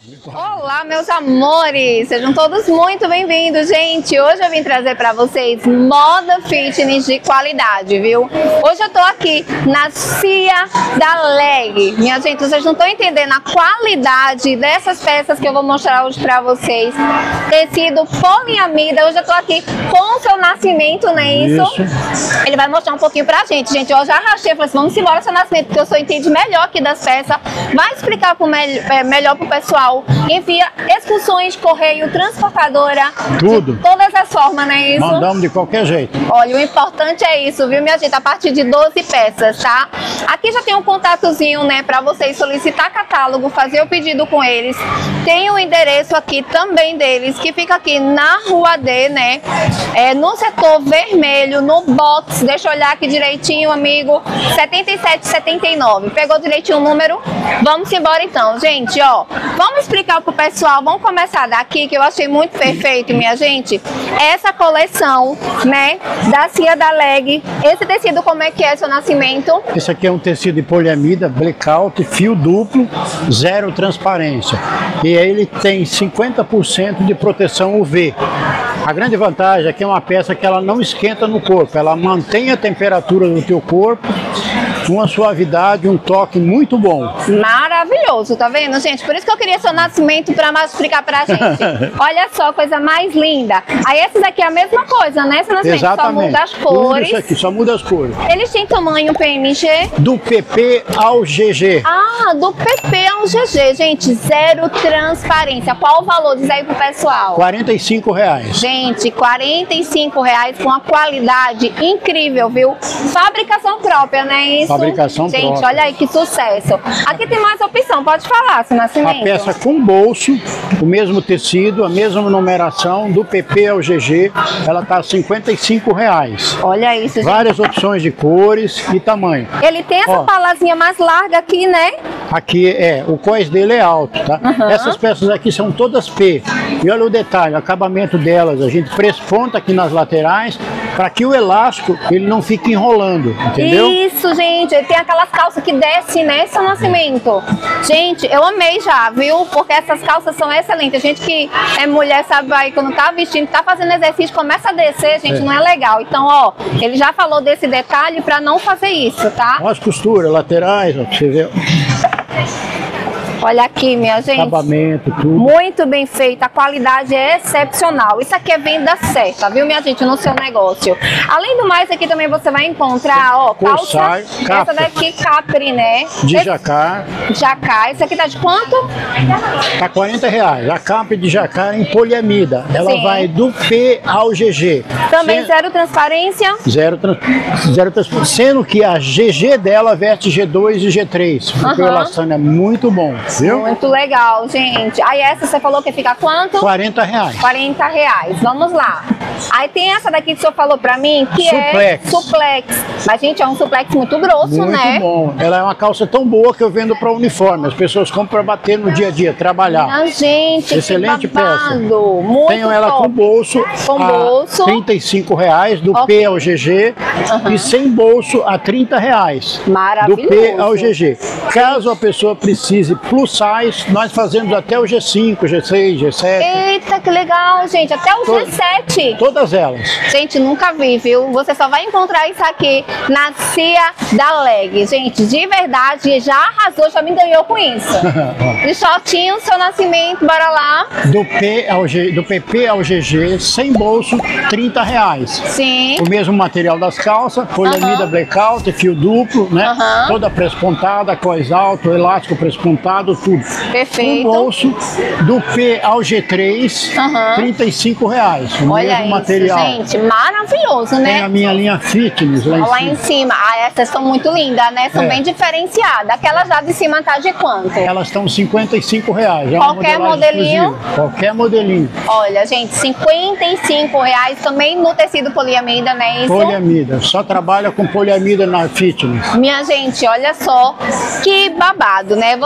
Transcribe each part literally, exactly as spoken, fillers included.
Olá, meus amores! Sejam todos muito bem-vindos, gente! Hoje eu vim trazer para vocês moda fitness de qualidade, viu? Hoje eu tô aqui na Cia da Leg. Minha gente, vocês não estão entendendo a qualidade dessas peças que eu vou mostrar hoje para vocês. Tecido poliamida. Hoje eu tô aqui com o seu Nascimento, não é isso? isso? Ele vai mostrar um pouquinho pra gente, gente. Eu já arrastei, falei assim, vamos embora, seu Nascimento, porque eu sou entende melhor aqui das peças. Vai explicar pro me é, melhor pro pessoal. Envia excursões, correio, transportadora. Tudo. De todas as formas, não é isso? Mandamos de qualquer jeito. Olha, o importante é isso, viu, minha gente? A partir de doze peças, tá? Aqui já tem um contatozinho, né, pra vocês solicitar catálogo, fazer o pedido com eles. Tem o endereço aqui também deles, que fica aqui na Rua D, né? É, no setor vermelho, no box. Deixa eu olhar aqui direitinho, amigo. setenta e sete setenta e nove. Pegou direitinho o número? Vamos embora então, gente, ó. Vamos explicar pro pessoal, vamos começar daqui, que eu achei muito perfeito, minha gente. Essa coleção, né, da Cia da Leg. Esse tecido, como é que é, seu Nascimento? Esse aqui é um tecido de poliamida, blackout, fio duplo, zero transparência. E aí ele tem cinquenta por cento de proteção U V. A grande vantagem é que é uma peça que ela não esquenta no corpo, ela mantém a temperatura do teu corpo, uma suavidade, um toque muito bom. Maravilhoso, tá vendo, gente? Por isso que eu queria seu Nascimento para mais explicar pra gente. Olha só, coisa mais linda. Aí esses aqui é a mesma coisa, né, seu Nascimento? Exatamente. Só muda as cores. Tudo isso aqui, só muda as cores. Eles têm tamanho P M G? Do P P ao G G. Ah, do P P ao G G, gente. Zero transparência. Qual o valor? Diz aí pro pessoal. quarenta e cinco reais. Gente, quarenta e cinco reais com a qualidade incrível, viu? Fabricação própria, né? Isso. Fabricação gente, própria. Olha aí que sucesso. Aqui tem mais opção, pode falar, seu Nascimento. A peça com bolso, o mesmo tecido, a mesma numeração, do P P ao G G, ela tá cinquenta e cinco reais. Olha isso, gente. Várias opções de cores e tamanho. Ele tem essa Ó, palazinha mais larga aqui, né? Aqui é, o cós dele é alto, tá? Uhum. Essas peças aqui são todas P. E olha o detalhe, o acabamento delas, a gente presponta aqui nas laterais, para que o elástico ele não fique enrolando, entendeu? Isso, gente. Ele tem aquelas calças que descem, né, seu Nascimento? Gente, eu amei já, viu? Porque essas calças são excelentes. A gente que é mulher, sabe, aí quando tá vestindo, tá fazendo exercício, começa a descer, gente, é. não é legal. Então, ó, ele já falou desse detalhe para não fazer isso, tá? Olha as costuras laterais, ó, pra você ver. Olha aqui, minha gente. Acabamento, tudo. Muito bem feito, a qualidade é excepcional. Isso aqui é venda certa, viu, minha gente, no seu negócio. Além do mais, aqui também você vai encontrar, ó, calça. Essa daqui, capri, né? De Esse... jacá. Jacá. Isso aqui tá de quanto? Tá quarenta reais. A capri de jacá em poliamida. Ela Sim. vai do P ao G G. Também Sem... zero transparência? Zero, trans... zero transparência. Sendo que a G G dela veste G dois e G três. Porque Uhum. o elastano é muito bom. Viu? Muito legal, gente. Aí essa você falou que fica quanto? quarenta reais. quarenta reais. Vamos lá. Aí tem essa daqui que o senhor falou pra mim, que suplex. é suplex. Mas, gente, é um suplex muito grosso, muito né? Muito bom. Ela é uma calça tão boa que eu vendo para uniforme. As pessoas compram para bater no dia a dia, trabalhar. Ah, gente, excelente que babado. peça. Muito Tenho ela top. com bolso Com a bolso. trinta e cinco reais, do Okay. P ao G G. Uhum. E sem bolso a trinta reais. Maravilhoso. Do P ao G G. Caso a pessoa precise plus size, nós fazemos até o G cinco, G seis, G sete. Eita, que legal, gente. Até o Todo- G sete. Todas elas. Gente, nunca vi, viu? Você só vai encontrar isso aqui na Cia da Leg. Gente, de verdade, já arrasou, já me ganhou com isso. De shortinho, seu Nascimento, bora lá. Do, P ao G, do P P ao G G, sem bolso, trinta reais. Sim. O mesmo material das calças, poliamida Uhum. blackout, fio duplo, né? Uhum. Toda prespontada, cós alto, elástico prespontado, tudo. Perfeito. Um bolso, do P ao G três, Uhum. trinta e cinco reais. O Olha mesmo isso, material. gente. Maravilhoso, né? Tem a minha linha fitness lá em Lá cima. em cima. Ah, essas são muito lindas, né? São É. bem diferenciadas. Aquelas lá de cima tá de quanto? Elas estão cinquenta e cinco reais. É uma Qualquer modelagem modelinho? exclusiva. Qualquer modelinho. Olha, gente, cinquenta e cinco reais também no tecido poliamida, né? Isso? Poliamida. Só trabalha com poliamida na fitness. Minha gente, olha só que babado, né? Você tava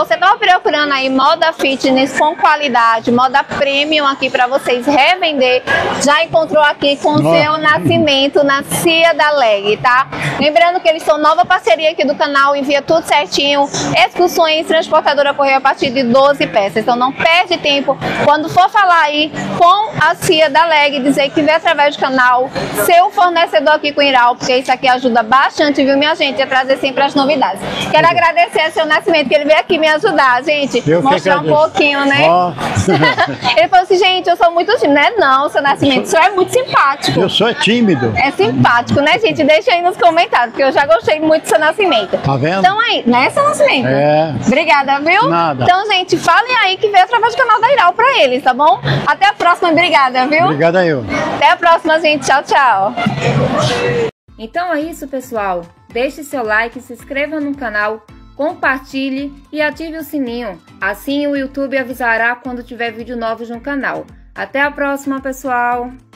procurando aí moda fitness com qualidade, moda premium aqui para vocês revender, já encontrou aqui com o seu Nascimento na Cia da Leg, tá? Lembrando que eles são nova parceria aqui do canal, envia tudo certinho, excursões, transportadora correio a partir de doze peças. Então não perde tempo quando for falar aí com a Cia da Leg, dizer que vem através do canal, seu fornecedor aqui com o Irau, porque isso aqui ajuda bastante, viu, minha gente, a trazer sempre as novidades. Quero agradecer a seu Nascimento, que ele veio aqui me ajudar, gente, eu mostrar um pouquinho, né? Oh. Ele falou assim, gente, eu sou muito tímido, né? Não, seu Nascimento, o senhor é muito simpático. Eu sou tímido. É simpático, né, gente? Deixa aí nos comentários, porque eu já gostei muito do seu Nascimento. Tá vendo? Então aí, né, seu Nascimento? É. Obrigada, viu? Nada. Então, gente, falem aí que veio através do canal da Irau pra eles, tá bom? Até a próxima, obrigada, viu? Obrigada eu. Até a próxima, gente. Tchau, tchau. Então é isso, pessoal. Deixe seu like, se inscreva no canal, compartilhe e ative o sininho. Assim o YouTube avisará quando tiver vídeo novo no canal. Até a próxima, pessoal!